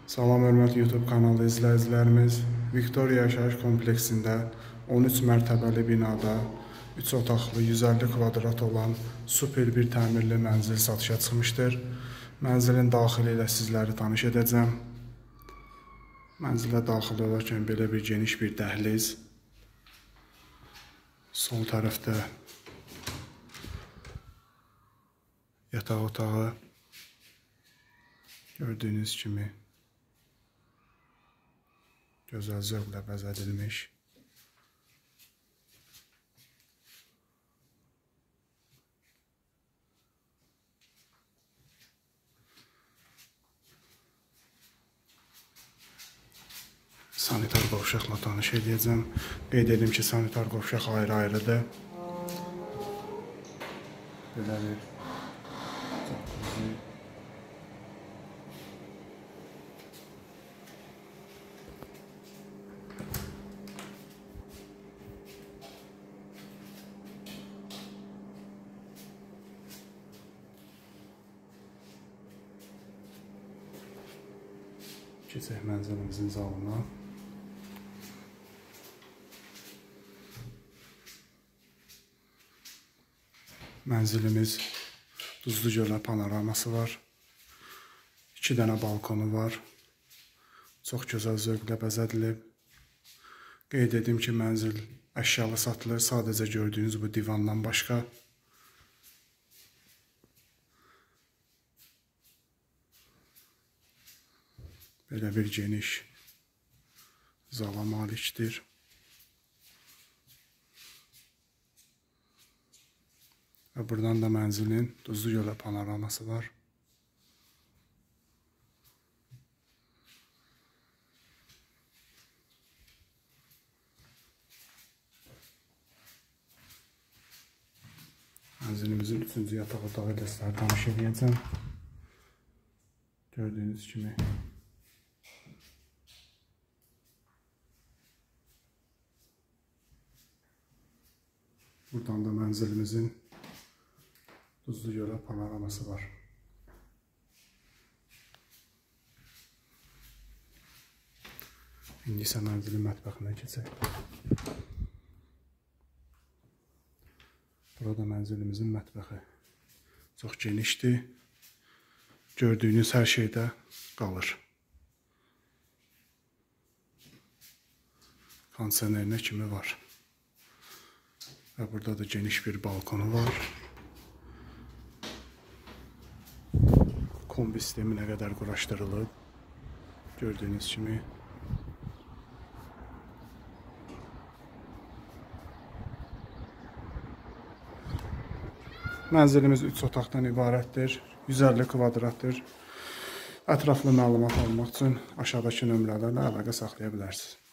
Salam, hörmətli YouTube kanalı izləyicilərimiz. Viktoriya yaşayış kompleksində 13 mərtəbəli binada 3 otaqlı 150 kvadrat olan super bir təmirli mənzil satışa çıxmışdır. Mənzilin daxili ilə sizləri tanış edəcəm. Mənzilə daxil olarkən belə bir geniş bir dəhliz. Sol tərəfdə yataq otağı. Gördüyünüz kimi gözəl zövqlə bəzədilmiş. Sanitar qovşaqla tanış edəcəm. Qeyd edim ki, sanitar qovşaq ayrı-ayrıdır. Belə bir jacuzzi. Keçək mənzilimizin zalına. Mənzilimiz Duzlu Gölə panoraması var. 2 dənə balkonu var. Çox gözəl zövqlə bəzədilib. Qeyd edim ki, mənzil əşyalı satılır. Sadəcə gördüyünüz bu divandan başqa. Belə bir geniş zala malikdir. Və buradan da mənzilin Duzlu Gölə panoraması var. Mənzilimizin 3-cü yataq otağı ilə sizləri tanış edəcəm. Gördüyünüz kimi buradan da mənzilimizin Duzlu Gölə panoraması var. İndi isə mənzilin mətbəxinə keçək. Burada mənzilimizin mətbəxi çox genişdir. Gördüyünüz hər şeydə qalır. Kondisionerinə kimi var. Və burada da geniş bir balkonu var. Kombi sistemi nə qədər quraşdırılıb. Gördüyünüz kimi. Mənzilimiz 3 otaqdan ibarətdir. 150 kvadratdır. Ətraflı məlumat almaq üçün aşağıdakı nömrələrlə əlaqə saxlaya bilərsiniz.